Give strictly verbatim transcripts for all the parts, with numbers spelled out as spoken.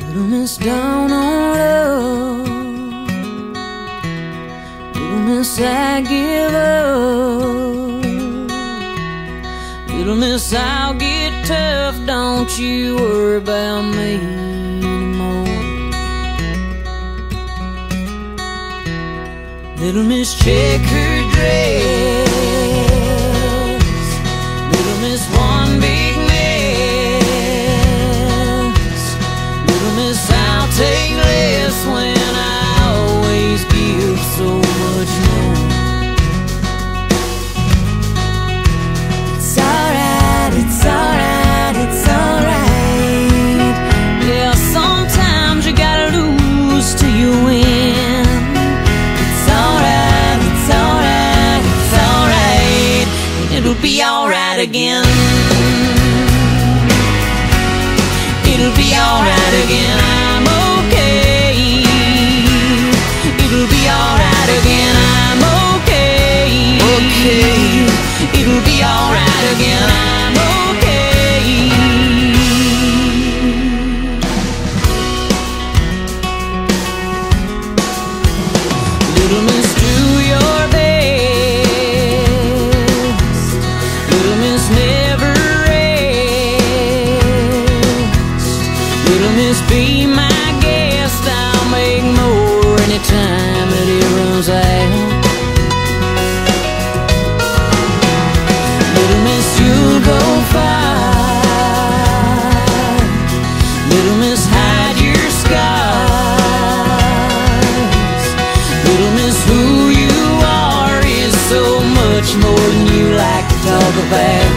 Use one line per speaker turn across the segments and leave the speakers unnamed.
Little miss down on love, little miss I give up, little miss I'll get tough, don't you worry about me anymore. Little miss check her dress, little miss one big mess, little miss I'll take less when I always give so much more. It's alright, it's alright, it's alright. Yeah, sometimes you gotta lose till you win. It's alright, it's alright, it's alright. It'll be alright again. It'll be alright again, I'm okay. It'll be alright again, I'm okay. Okay. It'll be alright again, I'm okay. Little miss, do your best. Little miss, never rest. Little miss, be my guest. I'll make more anytime that it runs out. Little miss, you'll go far. Little miss, hide your scars. Little miss, who you are is so much more than you like to talk about.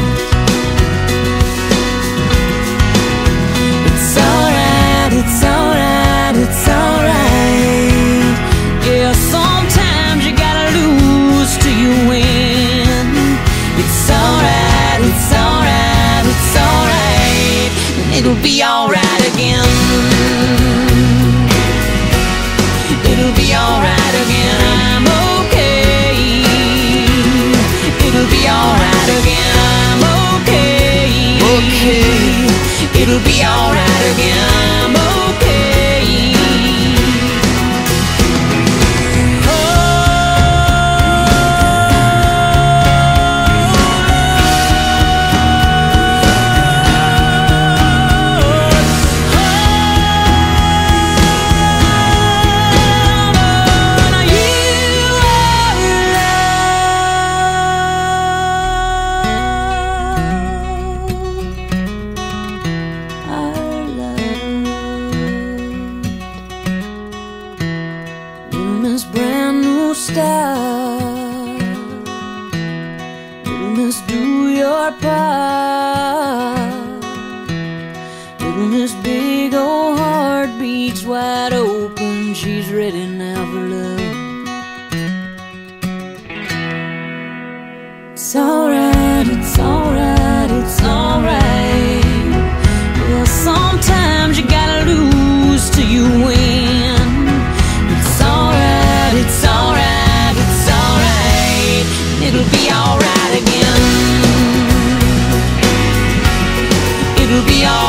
It's alright, it's alright, it's alright. Yeah, sometimes you gotta lose till you win. It's alright, it's alright, it's alright. And it'll be alright again. It'll be alright again, I'm okay. It'll be alright again, I'm okay. Okay. It'll be alright again, I'm okay. Miss brand new style, little miss do your part, little miss big old heart beats wide open, she's ready now for love. It's alright, it's alright, it's alright. Well, sometimes you gotta lose till you win. It's alright, it's alright, it's alright. It'll be alright again. It'll be alright.